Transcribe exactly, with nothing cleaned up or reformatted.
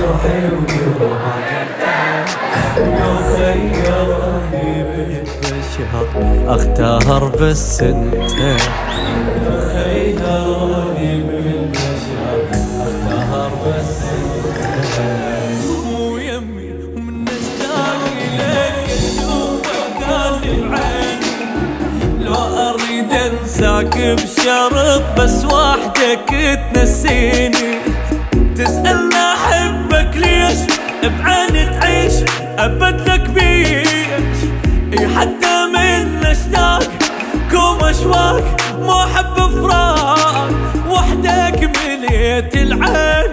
روحي لو خيرني بالبشر اختار بس انت، لو خيرني بالبشر اختار بس انت. ويمي ومن اشتاقي لك اشوفك قال العين، لو اريد انساك بشرط بس وحدك تنسيني، تسألني احبك ليش بعين تعيش ابد لك بيش، حتى من اشتاق كوم اشواق مو حب فراق، وحدك مليت العين.